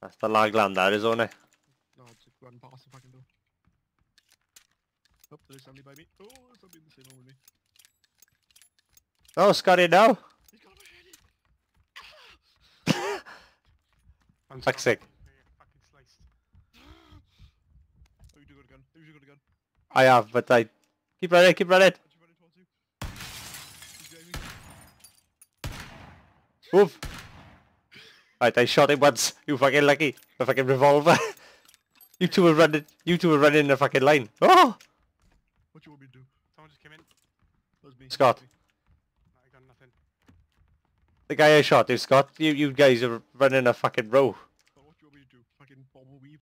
That's the lag land that is, isn't it? No, just run past the fucking door. Oh, there's somebody by me. Oh, there's somebody in the same room with me. Oh, Scotty, no! He's got my head. I'm Fuck's sake. Fucking sliced. Oh, you do got a gun. Oh, you got a gun. I have, but I... Keep running, keep running! What's he running towards you? He's behind me. Move! Right, I shot him once. You fucking lucky. The fucking revolver. You two were running in a fucking line. Oh! What you want me to do? Someone just came in. That was me. Scott. No, I got nothing. The guy I shot is Scott. You guys are running a fucking row.